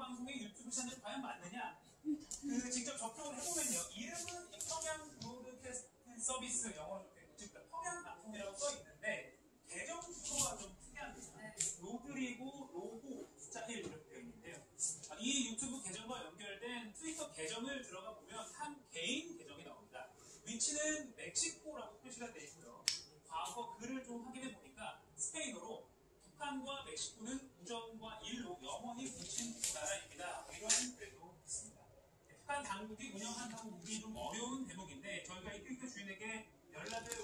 방송의 유튜브 채널 과연 맞느냐? 직접 접촉을 해보면요. 이름은 평양 브로드캐스트 서비스 영어로 적혀있고, 즉 평양 방송이라고 써있는데 계정 주소가 좀 특이합니다. 로드리고 로고 숫자 1 이렇게 되어 있는데요. 이 유튜브 계정과 연결된 트위터 계정을 들어가 보면 한 개인 계정이 나옵니다. 위치는 멕시코라고 표시가 되어 있고요. 과거 글을 좀 확인해 보니까 스페인어로 북한과 멕시코는 우정과 일로 영원히 붙인 두 나라입니다. 이런 글도 있습니다. 북한 당국이 운영한다고 보기 좀 어려운 대목인데 저희가 이 트위터 주인에게 연락을